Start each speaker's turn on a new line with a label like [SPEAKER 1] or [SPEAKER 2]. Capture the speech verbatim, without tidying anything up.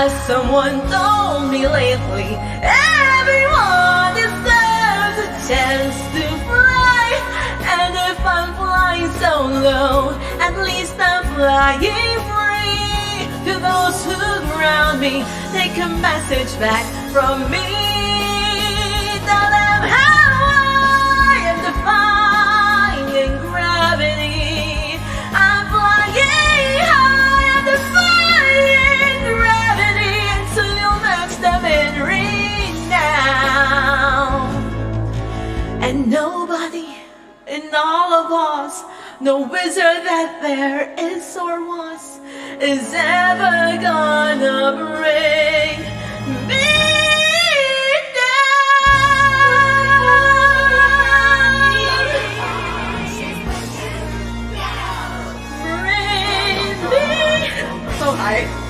[SPEAKER 1] As someone told me lately, everyone deserves a chance to fly. And if I'm flying so low, at least I'm flying free. To those who ground me, take a message back from me. Tell them how I am defying gravity. I'm flying high, I'm defying gravity, until you match them in renown. And nobody in all of us, no wizard that there is or was, is ever gonna bring me down. Bring me so high.